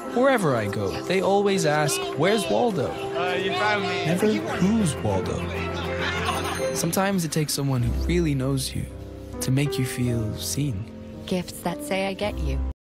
Wherever I go, they always ask, "Where's Waldo?" You found me. Never, "Who's Waldo?" Sometimes it takes someone who really knows you to make you feel seen. Gifts that say I get you.